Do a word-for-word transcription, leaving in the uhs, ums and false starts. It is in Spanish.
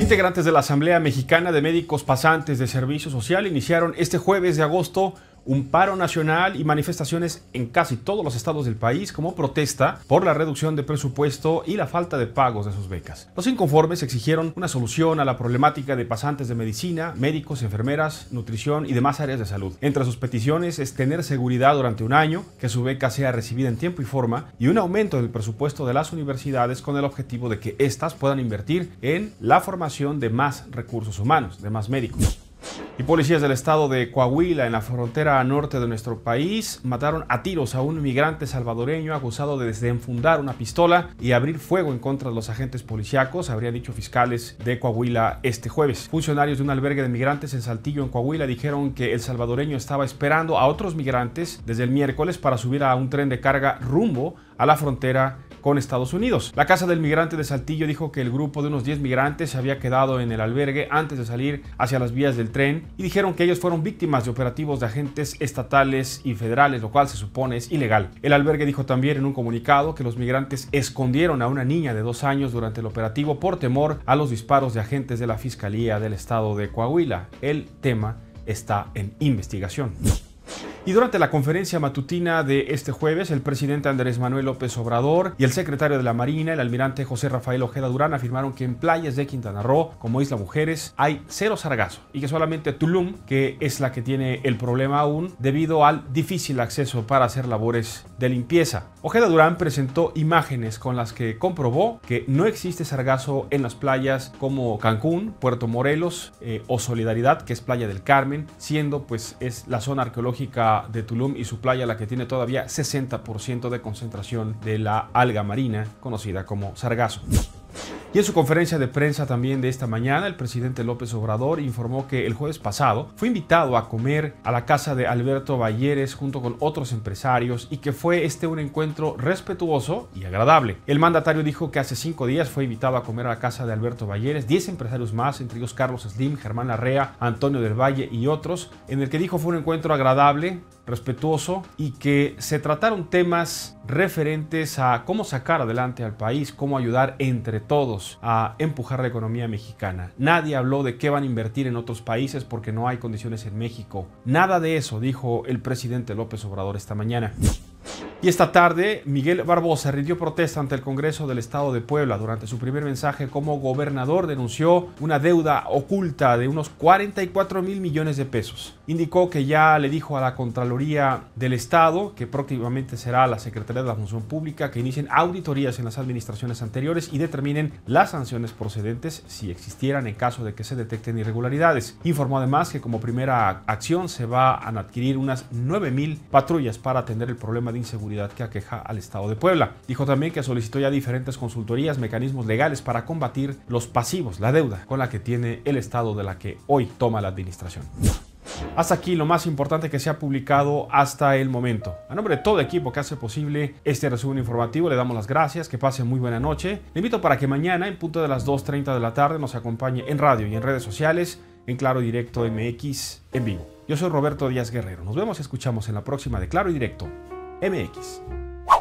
Integrantes de la Asamblea Mexicana de Médicos Pasantes de Servicio Social iniciaron este jueves de agosto un paro nacional y manifestaciones en casi todos los estados del país como protesta por la reducción de presupuesto y la falta de pagos de sus becas. Los inconformes exigieron una solución a la problemática de pasantes de medicina, médicos, enfermeras, nutrición y demás áreas de salud. Entre sus peticiones es tener seguridad durante un año, que su beca sea recibida en tiempo y forma y un aumento del presupuesto de las universidades con el objetivo de que éstas puedan invertir en la formación de más recursos humanos, de más médicos. Y policías del estado de Coahuila, en la frontera norte de nuestro país, mataron a tiros a un migrante salvadoreño acusado de desenfundar una pistola y abrir fuego en contra de los agentes policíacos, habrían dicho fiscales de Coahuila este jueves. Funcionarios de un albergue de migrantes en Saltillo, en Coahuila, dijeron que el salvadoreño estaba esperando a otros migrantes desde el miércoles para subir a un tren de carga rumbo a la frontera con Estados Unidos. La Casa del Migrante de Saltillo dijo que el grupo de unos diez migrantes se había quedado en el albergue antes de salir hacia las vías del tren y dijeron que ellos fueron víctimas de operativos de agentes estatales y federales, lo cual se supone es ilegal. El albergue dijo también en un comunicado que los migrantes escondieron a una niña de dos años durante el operativo por temor a los disparos de agentes de la Fiscalía del estado de Coahuila. El tema está en investigación. Y durante la conferencia matutina de este jueves, el presidente Andrés Manuel López Obrador y el secretario de la Marina, el almirante José Rafael Ojeda Durán, afirmaron que en playas de Quintana Roo, como Isla Mujeres, hay cero sargazo y que solamente Tulum, que es la que tiene el problema aún, debido al difícil acceso para hacer labores de limpieza. Ojeda Durán presentó imágenes con las que comprobó que no existe sargazo en las playas como Cancún, Puerto Morelos eh, o Solidaridad, que es Playa del Carmen, siendo pues es la zona arqueológica de Tulum y su playa la que tiene todavía sesenta por ciento de concentración de la alga marina conocida como sargazo. Y en su conferencia de prensa también de esta mañana, el presidente López Obrador informó que el jueves pasado fue invitado a comer a la casa de Alberto Balleres junto con otros empresarios y que fue este un encuentro respetuoso y agradable. El mandatario dijo que hace cinco días fue invitado a comer a la casa de Alberto Balleres, diez empresarios más, entre ellos Carlos Slim, Germán Larrea, Antonio del Valle y otros, en el que dijo fue un encuentro agradable, respetuoso y que se trataron temas referentes a cómo sacar adelante al país, cómo ayudar entre todos a empujar la economía mexicana. Nadie habló de qué van a invertir en otros países porque no hay condiciones en México. Nada de eso dijo el presidente López Obrador esta mañana. Y esta tarde, Miguel Barbosa rindió protesta ante el Congreso del Estado de Puebla. Durante su primer mensaje como gobernador denunció una deuda oculta de unos cuarenta y cuatro mil millones de pesos. Indicó que ya le dijo a la Contraloría del Estado, que próximamente será la Secretaría de la Función Pública, que inicien auditorías en las administraciones anteriores y determinen las sanciones procedentes si existieran en caso de que se detecten irregularidades. Informó además que como primera acción se va a adquirir unas nueve mil patrullas para atender el problema de inseguridad que aqueja al estado de Puebla. Dijo también que solicitó ya diferentes consultorías, mecanismos legales para combatir los pasivos, la deuda con la que tiene el estado de la que hoy toma la administración. Hasta aquí lo más importante que se ha publicado hasta el momento. A nombre de todo el equipo que hace posible este resumen informativo, le damos las gracias, que pase muy buena noche. Le invito para que mañana, en punto de las dos treinta de la tarde, nos acompañe en radio y en redes sociales, en Claro y Directo M X en vivo. Yo soy Roberto Díaz Guerrero. Nos vemos y escuchamos en la próxima de Claro y Directo M X.